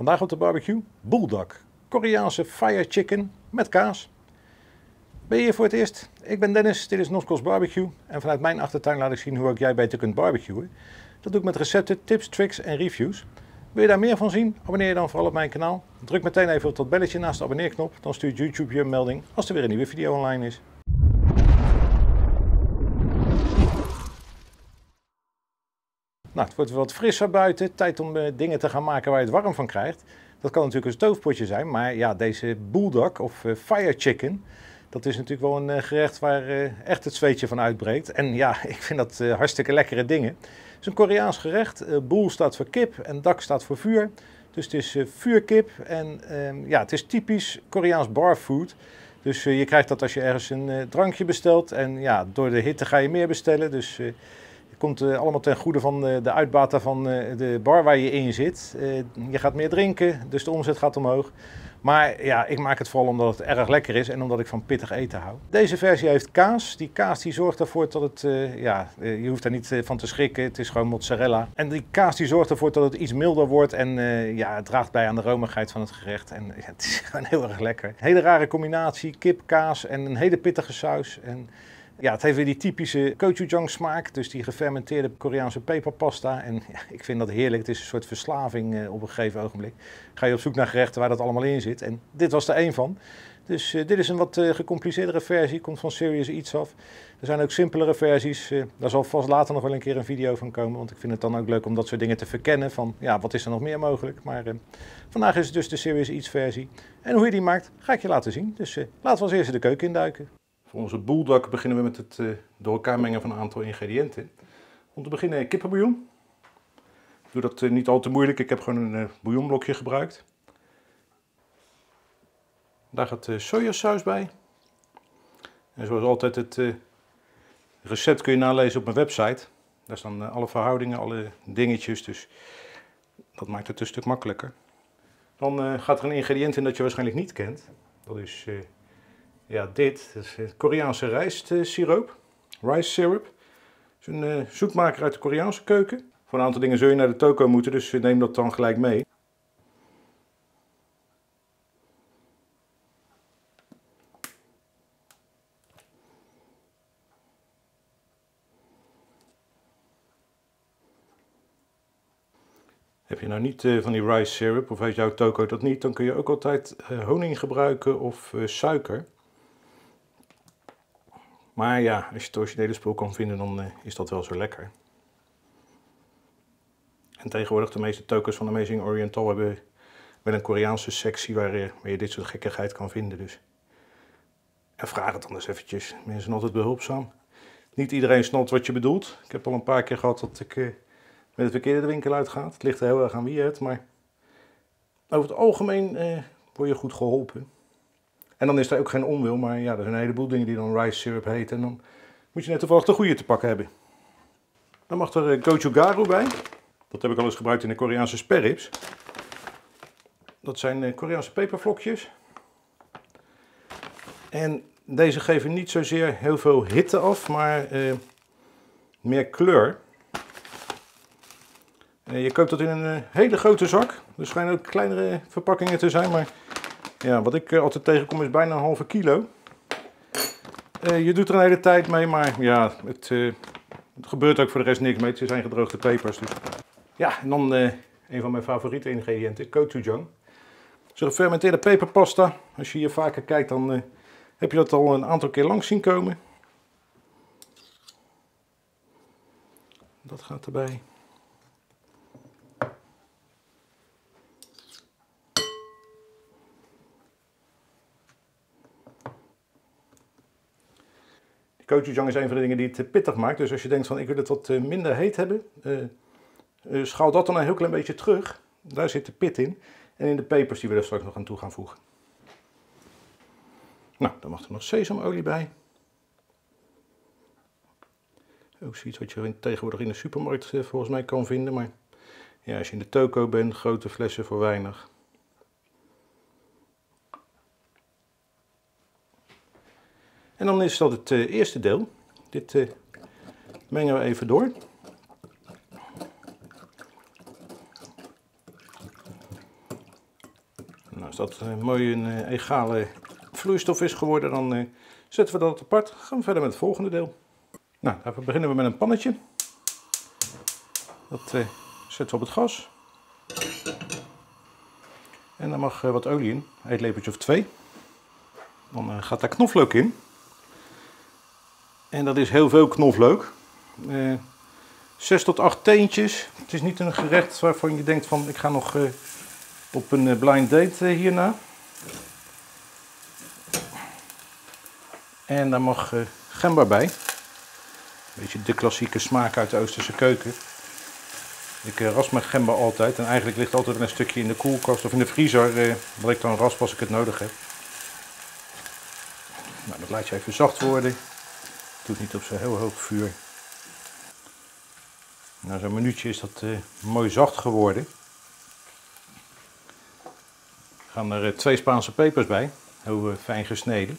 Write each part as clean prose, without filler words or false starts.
Vandaag op de barbecue Bulldog, Koreaanse fire chicken met kaas. Ben je hier voor het eerst? Ik ben Dennis, dit is Noskos Barbecue en vanuit mijn achtertuin laat ik zien hoe ook jij beter kunt barbecuen. Dat doe ik met recepten, tips, tricks en reviews. Wil je daar meer van zien? Abonneer je dan vooral op mijn kanaal. Druk meteen even op dat belletje naast de abonneerknop, dan stuurt YouTube je een melding als er weer een nieuwe video online is. Nou, het wordt wat frisser buiten, tijd om dingen te gaan maken waar je het warm van krijgt. Dat kan natuurlijk een stoofpotje zijn, maar ja, deze Bulldog of fire chicken, dat is natuurlijk wel een gerecht waar echt het zweetje van uitbreekt. En ja, ik vind dat hartstikke lekkere dingen. Het is een Koreaans gerecht. Bul staat voor kip en dak staat voor vuur. Dus het is vuurkip en ja, het is typisch Koreaans barfood. Dus je krijgt dat als je ergens een drankje bestelt en ja, door de hitte ga je meer bestellen. Dus het komt allemaal ten goede van de uitbater van de bar waar je in zit. Je gaat meer drinken, dus de omzet gaat omhoog. Maar ja, ik maak het vooral omdat het erg lekker is en omdat ik van pittig eten hou. Deze versie heeft kaas. Die kaas die zorgt ervoor dat het, je hoeft er niet van te schrikken. Het is gewoon mozzarella. En die kaas die zorgt ervoor dat het iets milder wordt en ja, het draagt bij aan de romigheid van het gerecht. En ja, het is gewoon heel erg lekker. Een hele rare combinatie, kip, kaas en een hele pittige saus. En ja, het heeft weer die typische gochujang smaak, dus die gefermenteerde Koreaanse peperpasta. En ja, ik vind dat heerlijk. Het is een soort verslaving op een gegeven ogenblik. Ga je op zoek naar gerechten waar dat allemaal in zit. En dit was er één van. Dus dit is een wat gecompliceerdere versie, komt van Serious Eats af. Er zijn ook simpelere versies. Daar zal vast later nog wel een keer een video van komen, want ik vind het dan ook leuk om dat soort dingen te verkennen. Van ja, wat is er nog meer mogelijk? Maar vandaag is het dus de Serious Eats versie. En hoe je die maakt, ga ik je laten zien. Dus laten we als eerste de keuken induiken. Voor onze Bulldog beginnen we met het door elkaar mengen van een aantal ingrediënten. Om te beginnen kippenbouillon. Ik doe dat niet al te moeilijk, ik heb gewoon een bouillonblokje gebruikt. Daar gaat sojasaus bij. En zoals altijd het recept kun je nalezen op mijn website. Daar staan alle verhoudingen, alle dingetjes, dus dat maakt het een stuk makkelijker. Dan gaat er een ingrediënt in dat je waarschijnlijk niet kent. Dat is ja, dit is Koreaanse rijstsiroop, rice syrup. Het is een zoetmaker uit de Koreaanse keuken. Voor een aantal dingen zul je naar de toko moeten, dus neem dat dan gelijk mee. Heb je nou niet van die rice syrup, of heeft jouw toko dat niet, dan kun je ook altijd honing gebruiken of suiker. Maar ja, als je het originele spul kan vinden, dan is dat wel zo lekker. En tegenwoordig de meeste toko's van Amazing Oriental hebben wel een Koreaanse sectie waar je dit soort gekkigheid kan vinden. Dus. En vraag het dan eens eventjes. Mensen zijn altijd behulpzaam. Niet iedereen snapt wat je bedoelt. Ik heb al een paar keer gehad dat ik met het verkeerde de winkel uitga. Het ligt er heel erg aan wie je het, maar over het algemeen word je goed geholpen. En dan is er ook geen onwil, maar ja, er zijn een heleboel dingen die dan rice syrup heten. En dan moet je net toevallig de goede te pakken hebben. Dan mag er gochugaru bij. Dat heb ik al eens gebruikt in de Koreaanse spareribs. Dat zijn Koreaanse pepervlokjes. En deze geven niet zozeer heel veel hitte af, maar meer kleur. Je koopt dat in een hele grote zak. Er schijnen ook kleinere verpakkingen te zijn, maar ja, wat ik altijd tegenkom is bijna een halve kilo. Je doet er een hele tijd mee, maar ja, het gebeurt ook voor de rest niks mee. Het zijn gedroogde pepers. Dus. Ja, en dan een van mijn favoriete ingrediënten, gochujang. Dat is een gefermenteerde peperpasta. Als je hier vaker kijkt, dan heb je dat al een aantal keer langs zien komen. Dat gaat erbij. Gochujang is een van de dingen die het pittig maakt. Dus als je denkt van ik wil het wat minder heet hebben, schaal dat dan een heel klein beetje terug. Daar zit de pit in. En in de pepers die we er straks nog aan toe gaan voegen. Nou, dan mag er nog sesamolie bij. Ook zoiets wat je tegenwoordig in de supermarkt volgens mij kan vinden. Maar ja, als je in de toko bent, grote flessen voor weinig. En dan is dat het eerste deel. Dit mengen we even door. Als dat mooi een egale vloeistof is geworden, dan zetten we dat apart. Gaan we verder met het volgende deel. Nou, daarvoor beginnen we met een pannetje. Dat zetten we op het gas. En daar mag wat olie in, een eetlepeltje of 2. Dan gaat daar knoflook in. En dat is heel veel knoflook. 6 tot 8 teentjes. Het is niet een gerecht waarvan je denkt van ik ga nog op een blind date hierna. En daar mag gember bij. Een beetje de klassieke smaak uit de Oosterse keuken. Ik rasp mijn gember altijd en eigenlijk ligt altijd een stukje in de koelkast of in de vriezer, wat ik dan rasp als ik het nodig heb. Nou, dat laat je even zacht worden. Doe het niet op zo'n heel hoog vuur. Na zo'n minuutje is dat mooi zacht geworden. Er gaan er 2 Spaanse pepers bij, heel fijn gesneden.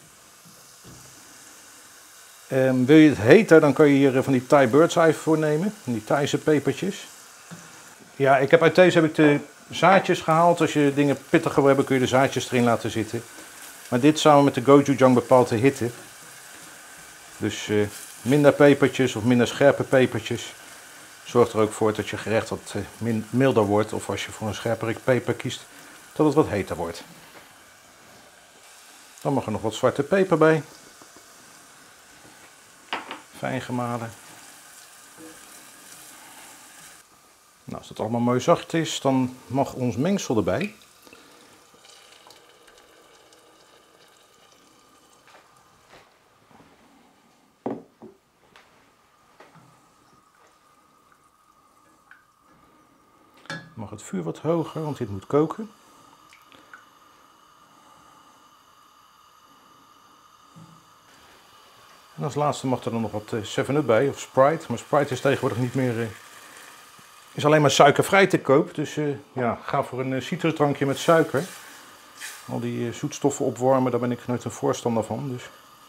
Wil je het heter, dan kan je hier van die Thai Bird's Eye voor nemen, die Thaise pepertjes. Ja, uit deze heb ik de zaadjes gehaald. Als je dingen pittiger wil hebben, kun je de zaadjes erin laten zitten. Maar dit samen met de gochujang bepaalt de hitte. Dus minder pepertjes of minder scherpe pepertjes zorgt er ook voor dat je gerecht wat milder wordt. Of als je voor een scherpere peper kiest, dat het wat heter wordt. Dan mag er nog wat zwarte peper bij. Fijn gemalen. Nou, als het allemaal mooi zacht is, dan mag ons mengsel erbij. Mag het vuur wat hoger, want dit moet koken. En als laatste mag er dan nog wat 7-Up bij, of Sprite. Maar Sprite is tegenwoordig niet meer... is alleen maar suikervrij te koop. Dus ja, ga voor een citrusdrankje met suiker. Al die zoetstoffen opwarmen, daar ben ik nooit een voorstander van. Dus.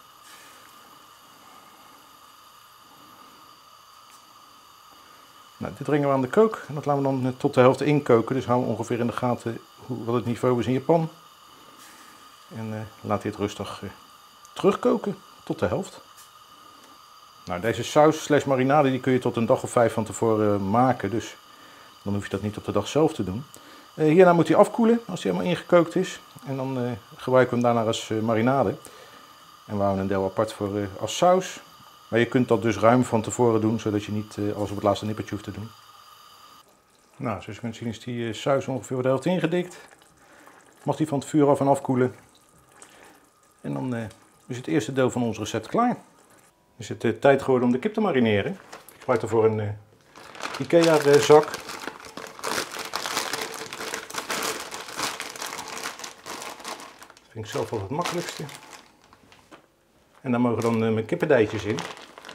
Nou, dit brengen we aan de kook. En dat laten we dan tot de helft inkoken. Dus hou ongeveer in de gaten wat het niveau is in je pan. En laat dit rustig terugkoken tot de helft. Nou, deze saus / marinade die kun je tot een dag of 5 van tevoren maken. Dus dan hoef je dat niet op de dag zelf te doen. Hierna moet hij afkoelen als hij helemaal ingekookt is. En dan gebruiken we hem daarna als marinade. En we houden een deel apart voor als saus. Maar je kunt dat dus ruim van tevoren doen, zodat je niet alles op het laatste nippertje hoeft te doen. Nou, zoals je kunt zien is die saus ongeveer de helft ingedikt. Mag die van het vuur af en afkoelen. En dan is het eerste deel van ons recept klaar. Is het tijd geworden om de kip te marineren. Ik gebruik daarvoor een IKEA zak. Dat vind ik zelf wel het makkelijkste. En daar mogen dan mijn kippendijtjes in.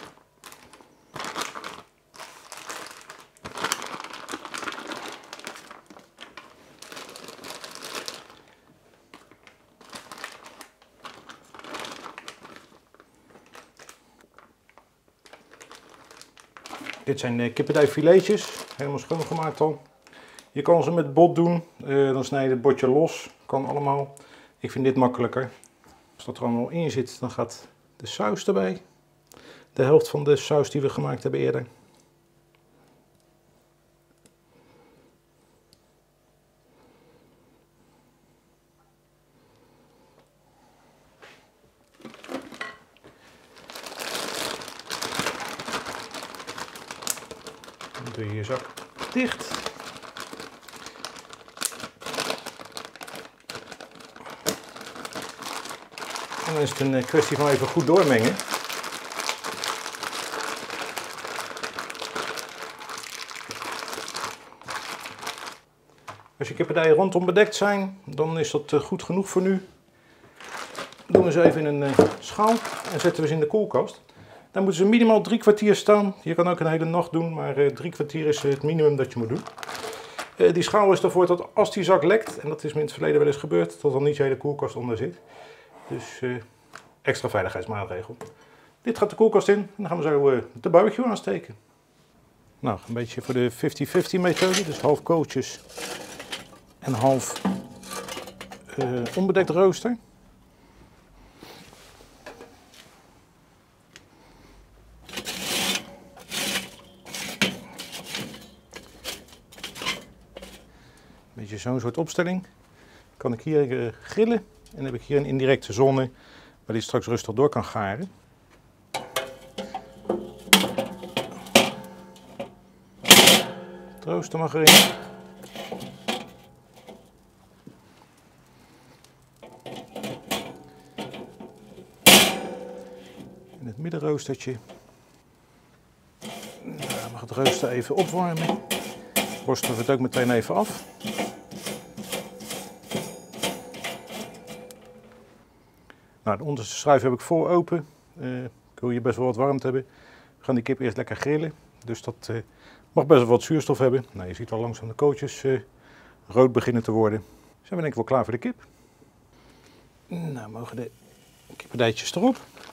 Dit zijn kippendijfiletjes, helemaal schoongemaakt al. Je kan ze met bot doen, dan snij je het botje los, kan allemaal. Ik vind dit makkelijker. Als dat er allemaal in zit, dan gaat de saus erbij. De helft van de saus die we gemaakt hebben eerder. Dan doe je je zak dicht. En dan is het een kwestie van even goed doormengen. Als je kippendijen rondom bedekt zijn, dan is dat goed genoeg voor nu. Doen we ze even in een schaal en zetten we ze in de koelkast. Dan moeten ze minimaal 3 kwartier staan. Je kan ook een hele nacht doen, maar 3 kwartier is het minimum dat je moet doen. Die schaal is ervoor dat als die zak lekt, en dat is me in het verleden wel eens gebeurd, dat er niet je hele koelkast onder zit. Dus extra veiligheidsmaatregel. Dit gaat de koelkast in en dan gaan we zo de barbecue aansteken. Nou, een beetje voor de 50-50 methode, dus half kooltjes en half onbedekt rooster. Beetje zo'n soort opstelling. Kan ik hier grillen en dan heb ik hier een indirecte zone waar die straks rustig door kan garen. Het rooster mag erin. En het middenroostertje. Nou, mag het rooster even opwarmen. Borstelen we het ook meteen even af. Nou, de onderste schuif heb ik vol open. Ik wil hier best wel wat warmte hebben. We gaan die kip eerst lekker grillen. Dus dat mag best wel wat zuurstof hebben. Nou, je ziet al langzaam de kootjes rood beginnen te worden. Zijn we denk ik wel klaar voor de kip. Nou, mogen de kippendijtjes erop.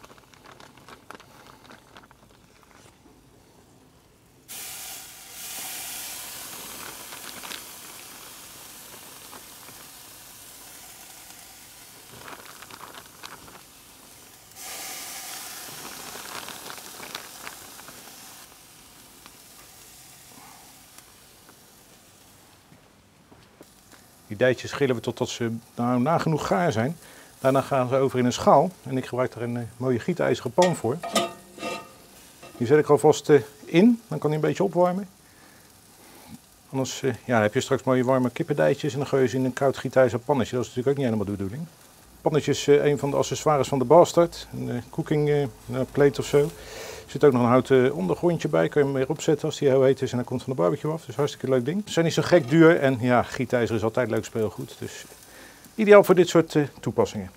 Die dijtjes grillen we totdat ze nagenoeg gaar zijn. Daarna gaan ze over in een schaal en ik gebruik daar een mooie gietijzeren pan voor. Die zet ik alvast in, dan kan hij een beetje opwarmen. Anders heb je straks mooie warme kippendijtjes en dan gooi je ze in een koud gietijzeren pannetje. Dat is natuurlijk ook niet helemaal de bedoeling. Pannetje is een van de accessoires van de Bastard, een cooking plate of zo. Er zit ook nog een houten ondergrondje bij, kan je hem weer opzetten als die heel heet is en dan komt van de barbecue af. Dus hartstikke leuk ding. Ze zijn niet zo gek duur en ja, gietijzer is altijd leuk speelgoed. Dus ideaal voor dit soort toepassingen.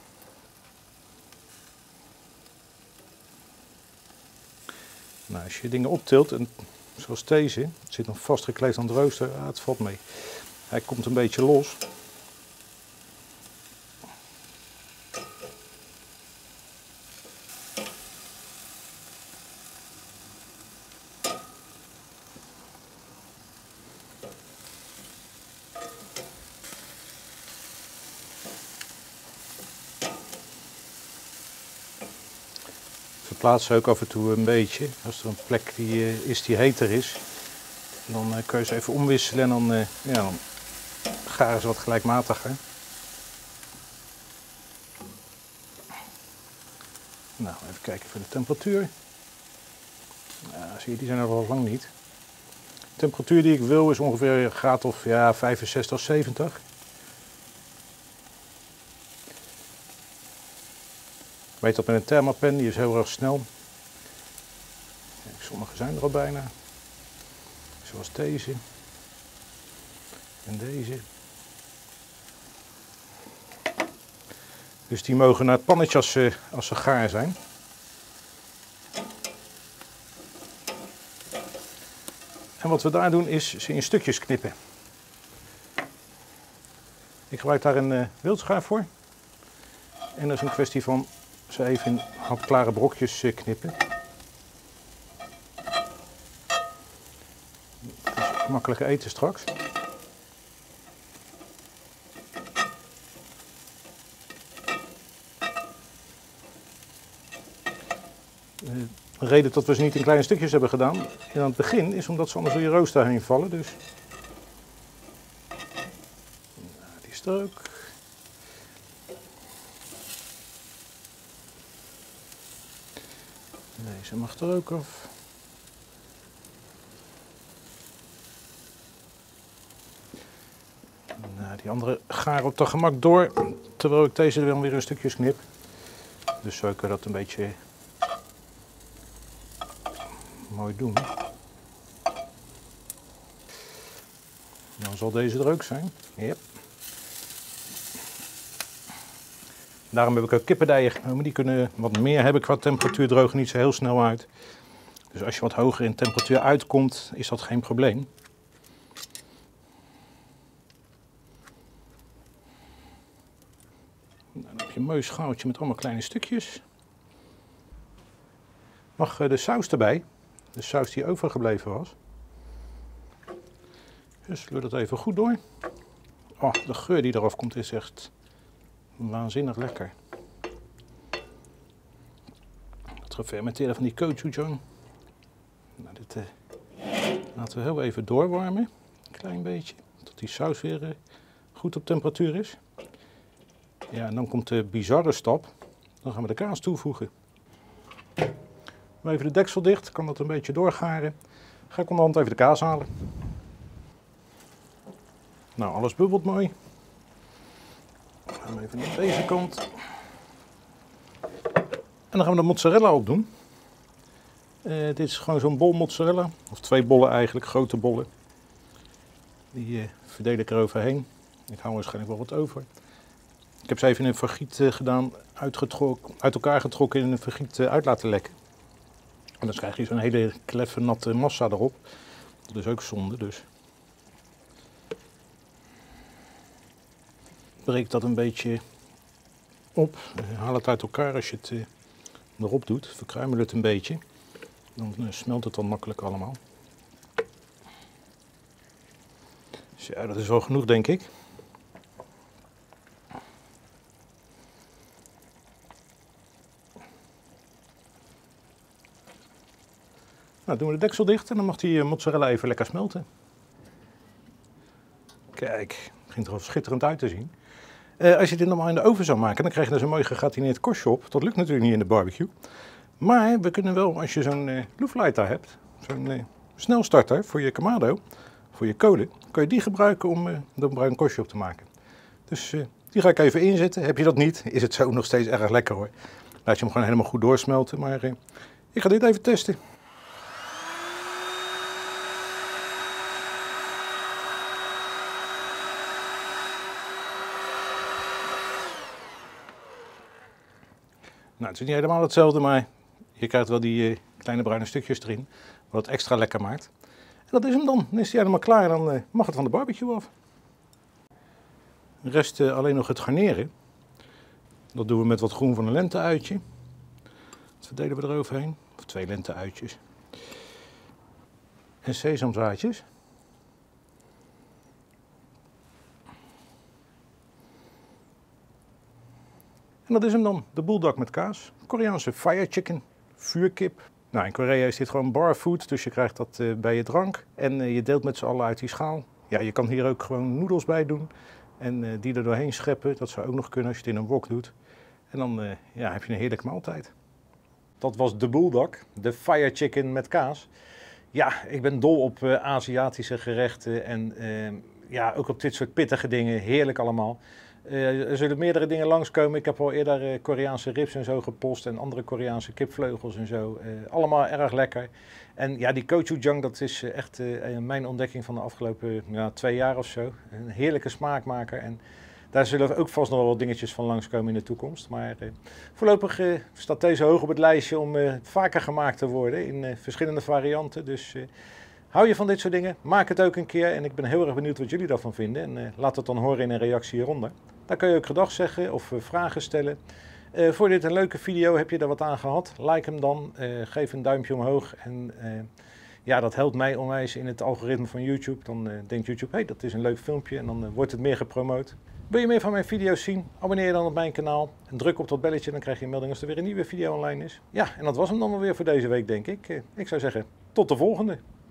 Nou, als je dingen optilt, en zoals deze, het zit nog vastgekleefd aan het rooster, het valt mee. Hij komt een beetje los. Verplaats ze ook af en toe een beetje. Als er een plek die heter is, dan kun je ze even omwisselen en dan garen ze wat gelijkmatiger. Nou, even kijken voor de temperatuur. Ja, zie je, die zijn er al lang niet. De temperatuur die ik wil is ongeveer een graad of 65, 70. Ik weet dat met een thermapen, die is heel erg snel. Sommige zijn er al bijna. Zoals deze. En deze. Dus die mogen naar het pannetje als ze gaar zijn. En wat we daar doen is ze in stukjes knippen. Ik gebruik daar een wildschaar voor. En dat is een kwestie van ze even in hapklare brokjes knippen. Het is makkelijk eten straks. De reden dat we ze niet in kleine stukjes hebben gedaan in het begin is omdat ze anders door je rooster heen vallen. Dus. Nou, die is er ook. Deze mag er ook af. Nou, die andere gaar op dat gemak door, terwijl ik deze dan weer in stukjes knip. Dus zo kun je dat een beetje mooi doen. Dan zal deze er ook zijn. Yep. Daarom heb ik ook kippendijen genomen. Die kunnen wat meer hebben qua temperatuur, drogen niet zo heel snel uit. Dus als je wat hoger in temperatuur uitkomt, is dat geen probleem. Dan heb je een mooi schaaltje met allemaal kleine stukjes. Mag de saus erbij. De saus die overgebleven was. Dus sleur dat even goed door. Oh, de geur die eraf komt is echt waanzinnig lekker. Het gefermenteerde van die gochujang. Nou, dit laten we heel even doorwarmen. Een klein beetje. Tot die saus weer goed op temperatuur is. Ja, en dan komt de bizarre stap. Dan gaan we de kaas toevoegen. Even de deksel dicht, kan dat een beetje doorgaren. Ga ik onderhand even de kaas halen. Nou, alles bubbelt mooi. Dan gaan we even naar deze kant. En dan gaan we de mozzarella op doen. Dit is gewoon zo'n bol mozzarella. Of 2 bollen eigenlijk, grote bollen. Die verdeel ik er overheen. Ik hou waarschijnlijk wel wat over. Ik heb ze even in een vergiet gedaan, uit elkaar getrokken en in een vergiet uit laten lekken. En dan krijg je zo'n hele kleffe natte massa erop. Dat is ook zonde dus. Breek dat een beetje op. Haal het uit elkaar als je het erop doet. Verkruimel het een beetje. Dan smelt het dan makkelijk allemaal. Dus ja, dat is wel genoeg denk ik. Nou, doen we de deksel dicht en dan mag die mozzarella even lekker smelten. Kijk, het begint er al schitterend uit te zien. Als je dit normaal in de oven zou maken, dan krijg je er zo'n mooi gegatineerd korstje op. Dat lukt natuurlijk niet in de barbecue. Maar we kunnen wel, als je zo'n looflighter hebt, zo'n snelstarter voor je kamado, voor je kolen, kan je die gebruiken om er een bruin korstje op te maken. Dus die ga ik even inzetten. Heb je dat niet, is het zo nog steeds erg lekker hoor. Laat je hem gewoon helemaal goed doorsmelten, maar ik ga dit even testen. Nou, het is niet helemaal hetzelfde, maar je krijgt wel die kleine bruine stukjes erin, wat het extra lekker maakt. En dat is hem dan. Dan is hij helemaal klaar en dan mag het van de barbecue af. Rest alleen nog het garneren. Dat doen we met wat groen van een lente-uitje. Dat verdelen we eroverheen. Of 2 lente-uitjes. En sesamzaadjes. En dat is hem dan, de bulldog met kaas. Koreaanse fire chicken, vuurkip. Nou, in Korea is dit gewoon bar food, dus je krijgt dat bij je drank. En je deelt met z'n allen uit die schaal. Ja, je kan hier ook gewoon noedels bij doen. En die er doorheen scheppen, dat zou ook nog kunnen als je het in een wok doet. En dan ja, heb je een heerlijke maaltijd. Dat was de bulldog, de fire chicken met kaas. Ja, ik ben dol op Aziatische gerechten en ja, ook op dit soort pittige dingen. Heerlijk allemaal. Er zullen meerdere dingen langskomen. Ik heb al eerder Koreaanse ribs en zo gepost en andere Koreaanse kipvleugels en zo. Allemaal erg lekker. En ja, die gochujang, dat is echt mijn ontdekking van de afgelopen 2 jaar of zo. Een heerlijke smaakmaker. En daar zullen ook vast nog wel wat dingetjes van langskomen in de toekomst. Maar voorlopig staat deze hoog op het lijstje om vaker gemaakt te worden in verschillende varianten. Dus hou je van dit soort dingen? Maak het ook een keer. En ik ben heel erg benieuwd wat jullie daarvan vinden. En laat het dan horen in een reactie hieronder. Daar kun je ook gedag zeggen of vragen stellen. Voor dit een leuke video, heb je er wat aan gehad? Like hem dan, geef een duimpje omhoog. En ja, dat helpt mij onwijs in het algoritme van YouTube. Dan denkt YouTube, hey, dat is een leuk filmpje en dan wordt het meer gepromoot. Wil je meer van mijn video's zien? Abonneer je dan op mijn kanaal en druk op dat belletje. Dan krijg je een melding als er weer een nieuwe video online is. Ja, en dat was hem dan alweer voor deze week, denk ik. Ik zou zeggen, tot de volgende.